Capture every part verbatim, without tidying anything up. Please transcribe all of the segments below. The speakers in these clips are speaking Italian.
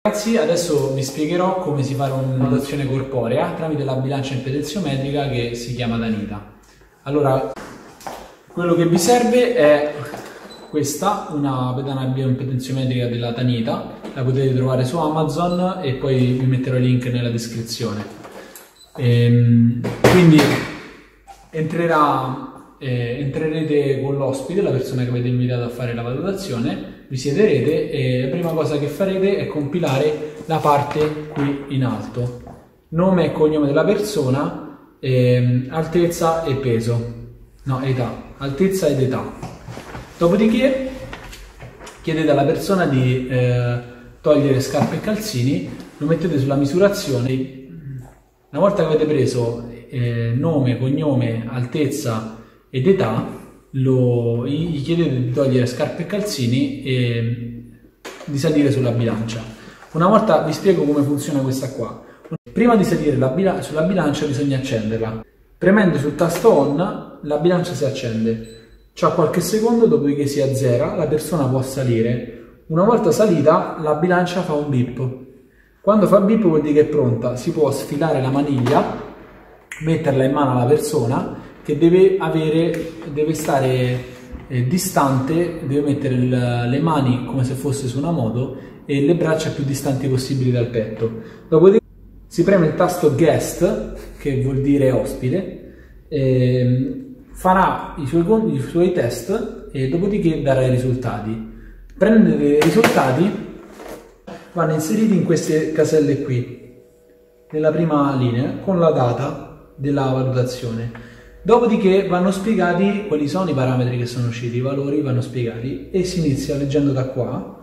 Ragazzi, adesso vi spiegherò come si fa una valutazione corporea tramite la bilancia impedenziometrica che si chiama Tanita. Allora, quello che vi serve è questa, una pedana bioimpedenziometrica della Tanita, la potete trovare su Amazon e poi vi metterò il link nella descrizione. Ehm, quindi entrerà, eh, entrerete con l'ospite, la persona che avete invitato a fare la valutazione, vi siederete e la prima cosa che farete è compilare la parte qui in alto, nome e cognome della persona, ehm, altezza e peso, no, età, altezza ed età. Dopodiché chiedete alla persona di eh, togliere scarpe e calzini, lo mettete sulla misurazione. Una volta che avete preso eh, nome, cognome, altezza ed età, Lo, gli chiedete di togliere scarpe e calzini e di salire sulla bilancia. Una volta vi spiego come funziona questa qua. Prima di salire la bila sulla bilancia bisogna accenderla. Premendo sul tasto on la bilancia si accende. C'ha qualche secondo, dopodiché si azzera, la persona può salire. Una volta salita la bilancia fa un bip. Quando fa bip vuol dire che è pronta. Si può sfilare la maniglia, metterla in mano alla persona, che deve avere, deve stare eh, distante, deve mettere il, le mani come se fosse su una moto e le braccia più distanti possibili dal petto. Dopodiché si preme il tasto guest, che vuol dire ospite, eh, farà i suoi, i suoi test e dopodiché darà i risultati. Prendete i risultati, vanno inseriti in queste caselle qui, nella prima linea, con la data della valutazione. Dopodiché vanno spiegati quali sono i parametri che sono usciti, i valori vanno spiegati e si inizia leggendo da qua,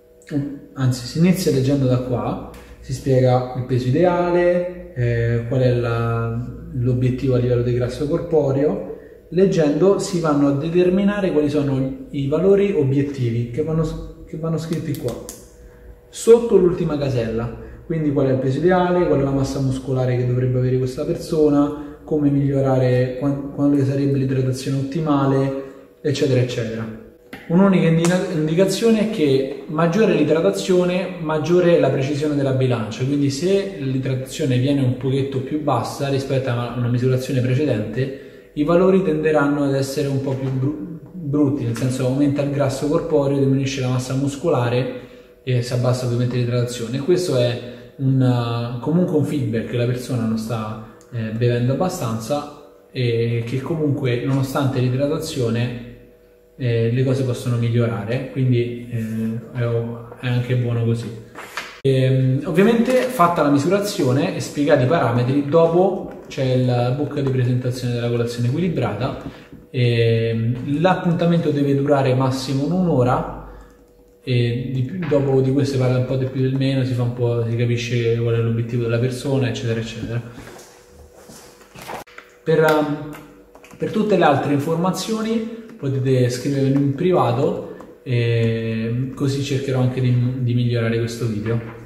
anzi si inizia leggendo da qua, si spiega il peso ideale, eh, qual è l'obiettivo a livello di grasso corporeo. Leggendo si vanno a determinare quali sono i valori obiettivi che vanno, che vanno scritti qua, sotto l'ultima casella, quindi qual è il peso ideale, qual è la massa muscolare che dovrebbe avere questa persona, come migliorare, quando sarebbe l'idratazione ottimale, eccetera eccetera. Un'unica indicazione è che maggiore l'idratazione, maggiore la precisione della bilancia, quindi se l'idratazione viene un pochetto più bassa rispetto a una misurazione precedente, i valori tenderanno ad essere un po' più brutti, nel senso aumenta il grasso corporeo, diminuisce la massa muscolare e si abbassa ovviamente l'idratazione. Questo è un, comunque un feedback che la persona non sta Eh, bevendo abbastanza e che comunque nonostante l'idratazione eh, le cose possono migliorare, quindi eh, è, è anche buono così. E, ovviamente fatta la misurazione e spiegati i parametri, dopo c'è il book di presentazione della colazione equilibrata. L'appuntamento deve durare massimo un'ora e di più, dopo di questo si parla un po' di più del meno, si fa un po', si capisce qual è l'obiettivo della persona, eccetera eccetera. Per, per tutte le altre informazioni potete scrivermi in privato e così cercherò anche di, di migliorare questo video.